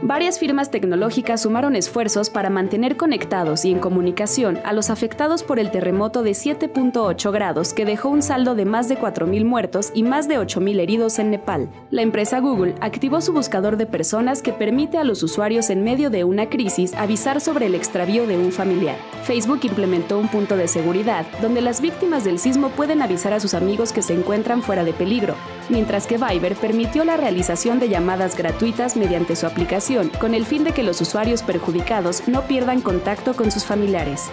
Varias firmas tecnológicas sumaron esfuerzos para mantener conectados y en comunicación a los afectados por el terremoto de 7.8 grados que dejó un saldo de más de 4.000 muertos y más de 8.000 heridos en Nepal. La empresa Google activó su buscador de personas que permite a los usuarios en medio de una crisis avisar sobre el extravío de un familiar. Facebook implementó un punto de seguridad donde las víctimas del sismo pueden avisar a sus amigos que se encuentran fuera de peligro, mientras que Viber permitió la realización de llamadas gratuitas mediante su aplicación con el fin de que los usuarios perjudicados no pierdan contacto con sus familiares.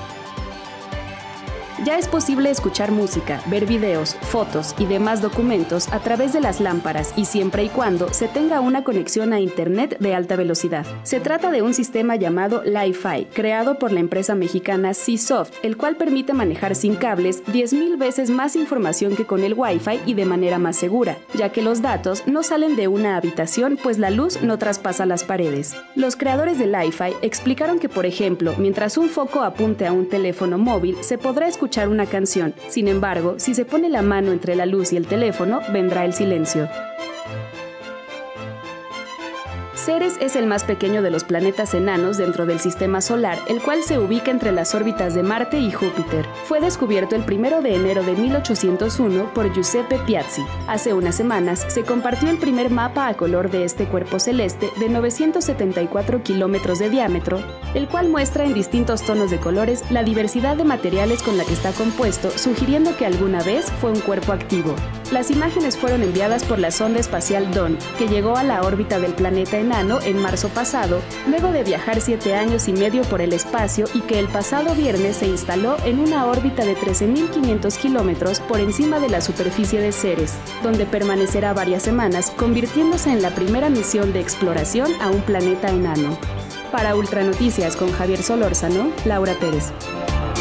Ya es posible escuchar música, ver videos, fotos y demás documentos a través de las lámparas y siempre y cuando se tenga una conexión a Internet de alta velocidad. Se trata de un sistema llamado Li-Fi, creado por la empresa mexicana Seasoft, el cual permite manejar sin cables 10.000 veces más información que con el Wi-Fi y de manera más segura, ya que los datos no salen de una habitación pues la luz no traspasa las paredes. Los creadores de Li-Fi explicaron que, por ejemplo, mientras un foco apunte a un teléfono móvil, se podrá escuchar una canción. Sin embargo, si se pone la mano entre la luz y el teléfono, vendrá el silencio. Ceres es el más pequeño de los planetas enanos dentro del sistema solar, el cual se ubica entre las órbitas de Marte y Júpiter. Fue descubierto el 1 de enero de 1801 por Giuseppe Piazzi. Hace unas semanas se compartió el primer mapa a color de este cuerpo celeste de 974 kilómetros de diámetro, el cual muestra en distintos tonos de colores la diversidad de materiales con la que está compuesto, sugiriendo que alguna vez fue un cuerpo activo. Las imágenes fueron enviadas por la sonda espacial Dawn, que llegó a la órbita del planeta enano en marzo pasado, luego de viajar 7 años y medio por el espacio y que el pasado viernes se instaló en una órbita de 13.500 kilómetros por encima de la superficie de Ceres, donde permanecerá varias semanas, convirtiéndose en la primera misión de exploración a un planeta enano. Para Ultranoticias con Javier Solórzano, Laura Pérez.